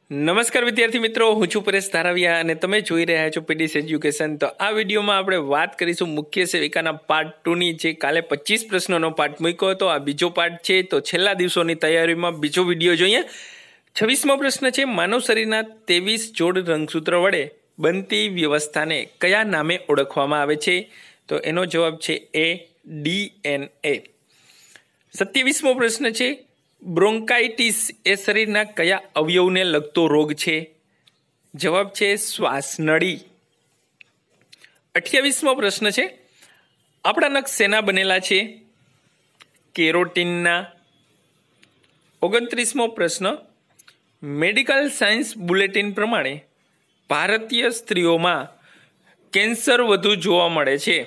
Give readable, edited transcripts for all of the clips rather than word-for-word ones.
નમસ્કાર વિદ્યાર્થી મિત્રો, હું છું પરેશ ધારાવિયા અને તમે જોઈ રહ્યા છો પીડીએસ એજ્યુકેશન। તો આ વિડીયોમાં આપણે વાત કરીશું મુખ્ય સેવિકાના પાર્ટ 2ની, જે કાલે 25 પ્રશ્નોનો પાર્ટ મૂક્યો હતો। આ બીજો પાર્ટ છે, તો છેલ્લા દિવસોની તૈયારીમાં બીજો વિડીયો જોઈએ। 26મો પ્રશ્ન છે, માનવ શરીરના 23 જોડ રંગસૂત્ર વડે બનતી વ્યવસ્થાને કયા નામે ઓળખવામાં આવે છે? તો એનો જવાબ છે એ, DNA। 27મો પ્રશ્ન છે, બ્રોન્કાઇટિસ એ શરીરના કયા અવયવને લગતો રોગ છે? જવાબ છે શ્વાસનળી। 28મો પ્રશ્ન છે, આપણા નખ શેના બનેલા છે? કેરોટીનના। 29મો પ્રશ્ન, મેડિકલ સાયન્સ બુલેટિન પ્રમાણે ભારતીય સ્ત્રીઓમાં કેન્સર વધુ જોવા મળે છે?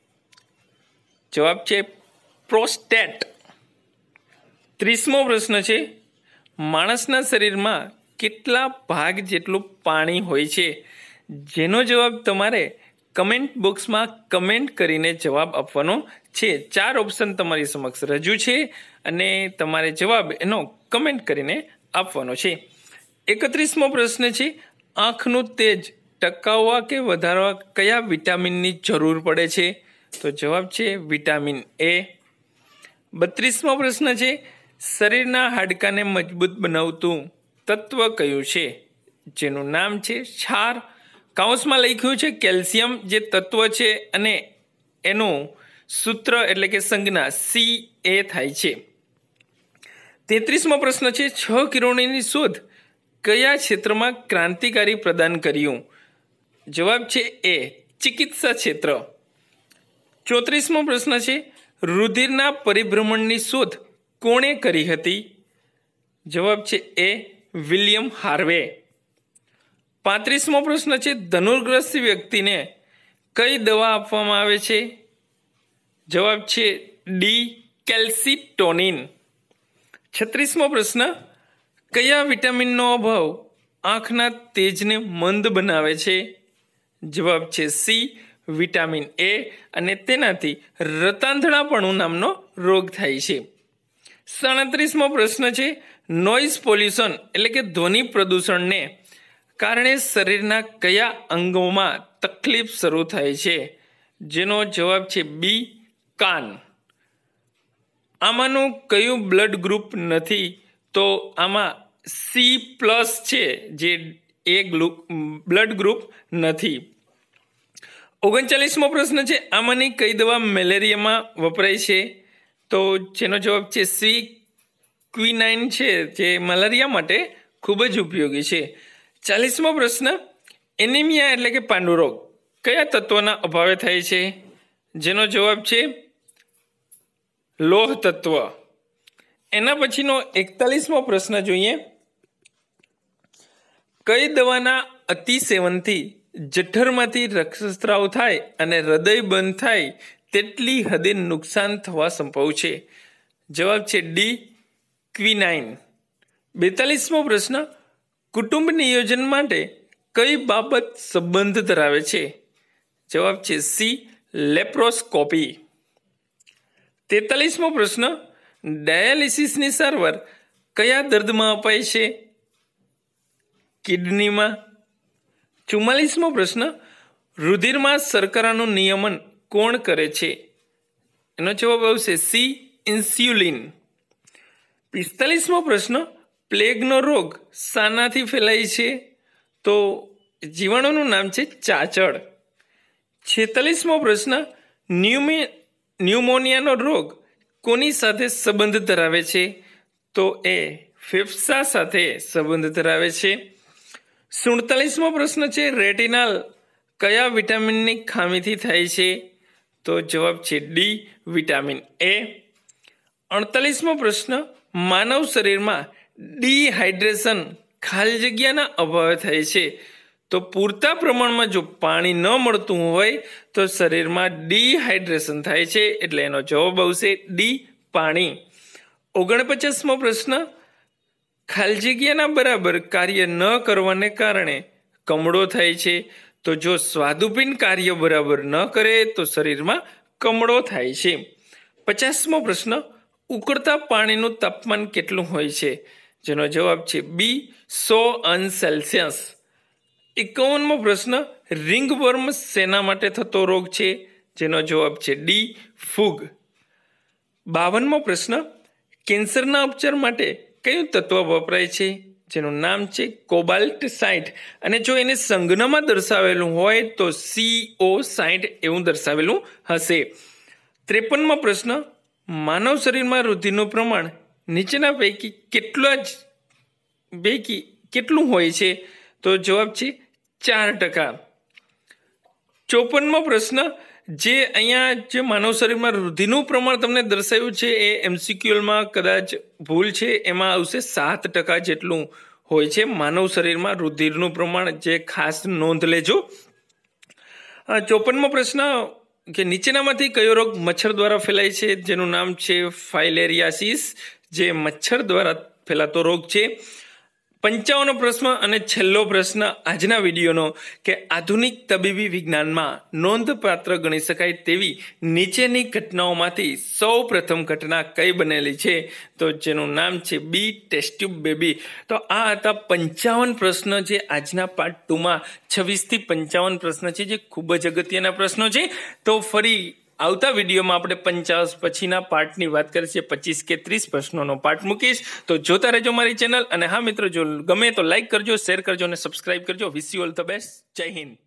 જવાબ છે પ્રોસ્ટેટ। 30મો પ્રશ્ન છે, માણસના શરીરમાં કેટલા ભાગ જેટલું પાણી હોય છે? જેનો જવાબ તમારે કમેન્ટ બોક્સમાં કમેન્ટ કરીને જવાબ આપવાનો છે। 4 ઓપ્શન તમારી સમક્ષ રજૂ છે અને તમારે જવાબ એનો કમેન્ટ કરીને આપવાનો છે। 31મો પ્રશ્ન છે, આંખનું તેજ ટકાવવા કે વધારવા કયા વિટામિનની જરૂર પડે છે? તો જવાબ છે વિટામિન એ। 32મો પ્રશ્ન છે, શરીરના હાડકાને મજબૂત બનાવતું તત્વ કયું છે? જેનું નામ છે ક્ષાર। કાઉન્સમાં લખ્યું છે કેલ્શિયમ જે તત્વ છે અને એનું સૂત્ર એટલે કે સંજ્ઞા CA થાય છે। 33મો પ્રશ્ન છે, 6 કિરણોની શોધ કયા ક્ષેત્રમાં ક્રાંતિકારી પ્રદાન કર્યું? જવાબ છે એ, ચિકિત્સા ક્ષેત્ર। 34મો પ્રશ્ન છે, રુધિરના પરિભ્રમણની શોધ કોણે કરી હતી? જવાબ છે એ, વિલિયમ હાર્વે। 35મો પ્રશ્ન છે, ધનુર્ગ્રસ્ત વ્યક્તિને કઈ દવા આપવામાં આવે છે? જવાબ છે ડી, કેલ્સીટોનિન। 36મો પ્રશ્ન, કયા વિટામિનનો અભાવ આંખના તેજને મંદ બનાવે છે? જવાબ છે સી, વિટામિન એ, અને તેનાથી રતાંધણાપણું નામનો રોગ થાય છે। 37મો પ્રશ્ન છે, નોઇઝ પોલ્યુશન એટલે કે ધ્વનિ પ્રદૂષણને કારણે શરીરના કયા અંગોમાં તકલીફ શરૂ થાય છે? જેનો જવાબ છે બી, કાન। આમાંનું કયું બ્લડ ગ્રુપ નથી? તો આમાં C+ છે, જે એ બ્લડ ગ્રુપ નથી। 39મો પ્રશ્ન છે, આમાંની કઈ દવા મેલેરિયામાં વપરાય છે? તો જેનો જવાબ છે સી, ક્વિનાઇન છે, જે મલેરિયા માટે ખૂબ જ ઉપયોગી છે। 40મો પ્રશ્ન, એનિમિયા એટલે કે પાંડુરોગ કયા તત્વના અભાવે થાય છે? જેનો જવાબ છે લોહ તત્વ। એના પછીનો 41મો પ્રશ્ન જોઈએ, કઈ દવાના અતિસેવનથી જઠરમાંથી રક્તસ્રાવ થાય અને હૃદય બંધ થાય તેટલી હદે નુકસાન થવા સંભવ છે? જવાબ છે ડી, ક્વિનાઇન। 42મો પ્રશ્ન, કુટુંબ નિયોજન માટે કઈ બાબત સંબંધ ધરાવે છે? જવાબ છે સી, લેપ્રોસ્કોપી। 43મો પ્રશ્ન, ડાયાલિસિસની સારવાર કયા દર્દમાં અપાય છે? કિડનીમાં। 44મો પ્રશ્ન, રુધિરમાં શર્કરાનું નિયમન કોણ કરે છે? એનો જવાબ આવશે સી, ઇન્સ્યુલિન। 45મો પ્રશ્ન, પ્લેગનો રોગ શાનાથી ફેલાય છે? તો જીવાણુનું નામ છે ચાચડ। 46મો પ્રશ્ન, ન્યુમોનિયાનો રોગ કોની સાથે સંબંધ ધરાવે છે? તો એ ફેફસા સાથે સંબંધ ધરાવે છે। 47મો પ્રશ્ન છે, રેટિનાલ કયા વિટામિનની ખામીથી થાય છે? તો જવાબ છે ડી, વિટામિન એ। 48મો પ્રશ્ન, માનવ શરીરમાં ડિહાઇડ્રેશન ખાલી જગ્યાના અભાવે થાય છે? તો પૂરતા પ્રમાણમાં જો પાણી ન મળતું હોય તો શરીરમાં ડિહાઇડ્રેશન થાય છે, એટલે એનો જવાબ આવશે ડી, પાણી। 49મો પ્રશ્ન, ખાલી જગ્યાના બરાબર કાર્ય ન કરવાને કારણે કમળો થાય છે? તો જો સ્વાદુપિંડ કાર્ય બરાબર ન કરે તો શરીરમાં કમળો થાય છે। 50મો પ્રશ્ન, ઉકળતા પાણીનું તાપમાન કેટલું હોય છે? જેનો જવાબ છે બી, 100°C। 51મો પ્રશ્ન, રિંગવર્મ શેના માટે થતો રોગ છે? જેનો જવાબ છે ડી, ફૂગ। 52મો પ્રશ્ન, કેન્સરના ઉપચાર માટે કયું તત્વ વપરાય છે? જેનું નામ છે કોબાલ્ટ 60 અને જો એને સંજ્ઞામાં દર્શાવેલું હોય તો CO 60 એવું દર્શાવેલું હશે। 53મો પ્રશ્ન, માનવ શરીરમાં રુધિરનું પ્રમાણ નીચેના પૈકી કેટલું હોય છે? તો જવાબ છે 4%। 54મો પ્રશ્ન, જે અહીંયા જે માનવ શરીરમાં રુધિરનું પ્રમાણ તમને દર્શાવ્યું છે એ MCQમાં કદાચ ભૂલ છે, એમાં આવશે 7% જેટલું હોય છે માનવ શરીરમાં રુધિરનું પ્રમાણ, જે ખાસ નોંધ લેજો। 54મો પ્રશ્ન કે નીચેનામાંથી કયો રોગ મચ્છર દ્વારા ફેલાય છે? જેનું નામ છે ફાઇલેરિયાસિસ, જે મચ્છર દ્વારા ફેલાતો રોગ છે। 55મો પ્રશ્ન અને છેલ્લો પ્રશ્ન આજના વિડીયોનો કે આધુનિક તબીબી વિજ્ઞાનમાં નોંધપાત્ર ગણી શકાય તેવી નીચેની ઘટનાઓમાંથી સૌ પ્રથમ ઘટના કઈ બનેલી છે? તો જેનું નામ છે બી, ટેસ્ટ ટ્યુબ બેબી। તો આ હતા 55 પ્રશ્ન જે આજના પાર્ટ 2માં 26 થી 55 પ્રશ્ન છે, જે ખૂબ જ અગત્યના પ્રશ્નો છે। તો ફરી આવતા વિડીયોમાં આપણે 50 પછીના પાર્ટની વાત કરીએ, 25 કે 30 પ્રશ્નોનો પાર્ટ મૂકીશ। તો જોતા રહેજો મારી ચેનલ, અને હા મિત્રો, જો ગમે તો લાઈક કરજો, શેર કરજો અને સબસ્ક્રાઇબ કરજો। Wish you all the best. Jai Hind.